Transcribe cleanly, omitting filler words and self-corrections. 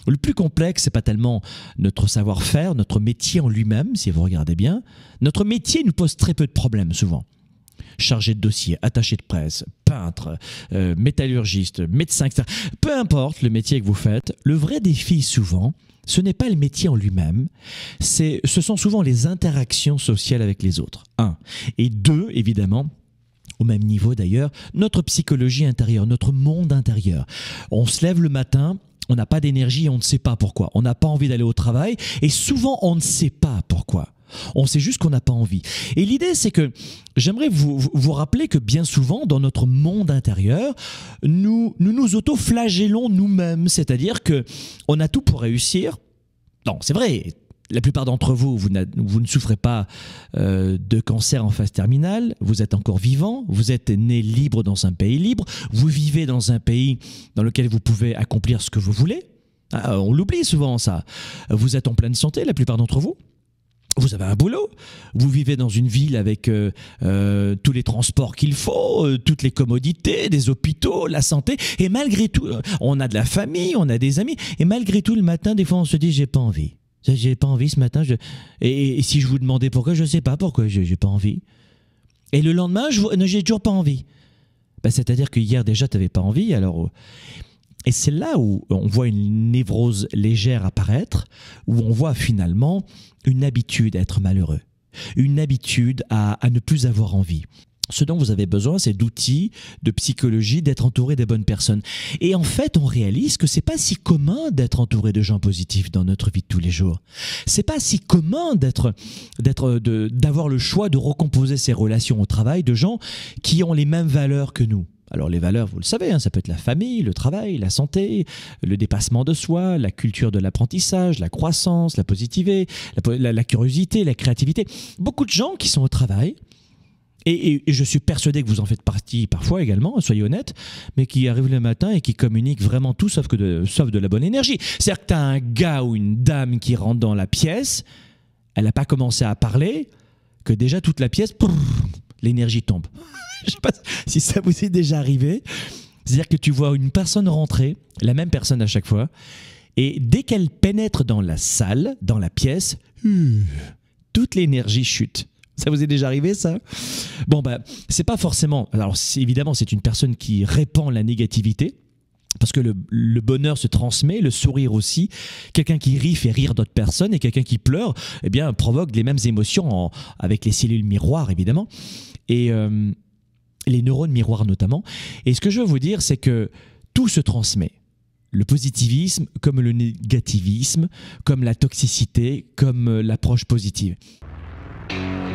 Le plus complexe, c'est pas tellement notre savoir-faire, notre métier en lui-même, si vous regardez bien. Notre métier nous pose très peu de problèmes, souvent. Chargé de dossier, attaché de presse, peintre, métallurgiste, médecin, etc. Peu importe le métier que vous faites, le vrai défi, souvent, ce n'est pas le métier en lui-même, ce sont souvent les interactions sociales avec les autres. Un. Et deux, évidemment, au même niveau d'ailleurs, notre psychologie intérieure, notre monde intérieur. On se lève le matin, on n'a pas d'énergie et on ne sait pas pourquoi. On n'a pas envie d'aller au travail et souvent on ne sait pas pourquoi. On sait juste qu'on n'a pas envie. Et l'idée, c'est que j'aimerais vous rappeler que bien souvent, dans notre monde intérieur, nous auto-flagellons nous-mêmes. C'est-à-dire qu'on a tout pour réussir. Non, c'est vrai. La plupart d'entre vous, vous ne souffrez pas de cancer en phase terminale, vous êtes encore vivant, vous êtes né libre dans un pays libre, vous vivez dans un pays dans lequel vous pouvez accomplir ce que vous voulez. Ah, on l'oublie souvent ça. Vous êtes en pleine santé, la plupart d'entre vous. Vous avez un boulot, vous vivez dans une ville avec tous les transports qu'il faut, toutes les commodités, des hôpitaux, la santé, et malgré tout, on a de la famille, on a des amis, et malgré tout, le matin, des fois, on se dit « j'ai pas envie ». J'ai pas envie ce matin. Et si je vous demandais pourquoi, je sais pas pourquoi j'ai pas envie. Et le lendemain, j'ai toujours pas envie. Ben, c'est-à-dire que hier déjà, tu n'avais pas envie. Alors, et c'est là où on voit une névrose légère apparaître, où on voit finalement une habitude à être malheureux, une habitude à ne plus avoir envie. Ce dont vous avez besoin, c'est d'outils, de psychologie, d'être entouré des bonnes personnes. Et en fait, on réalise que c'est pas si commun d'être entouré de gens positifs dans notre vie de tous les jours. C'est pas si commun d'avoir le choix de recomposer ses relations au travail de gens qui ont les mêmes valeurs que nous. Alors les valeurs, vous le savez, hein, ça peut être la famille, le travail, la santé, le dépassement de soi, la culture de l'apprentissage, la croissance, la positivité, la curiosité, la créativité. Beaucoup de gens qui sont au travail, et je suis persuadé que vous en faites partie parfois également, soyez honnête, mais qui arrivent le matin et qui communiquent vraiment tout sauf de la bonne énergie. C'est-à-dire que tu as un gars ou une dame qui rentre dans la pièce, elle n'a pas commencé à parler, que déjà toute la pièce, l'énergie tombe. Je ne sais pas si ça vous est déjà arrivé. C'est-à-dire que tu vois une personne rentrer, la même personne à chaque fois, et dès qu'elle pénètre dans la salle, dans la pièce, toute l'énergie chute. Ça vous est déjà arrivé, ça? Bon, bah, c'est pas forcément... Alors, évidemment, c'est une personne qui répand la négativité, parce que le bonheur se transmet, le sourire aussi. Quelqu'un qui rit fait rire d'autres personnes, et quelqu'un qui pleure, eh bien, provoque les mêmes émotions avec les cellules miroirs, évidemment, et les neurones miroirs notamment. Et ce que je veux vous dire, c'est que tout se transmet. Le positivisme, comme le négativisme, comme la toxicité, comme l'approche positive.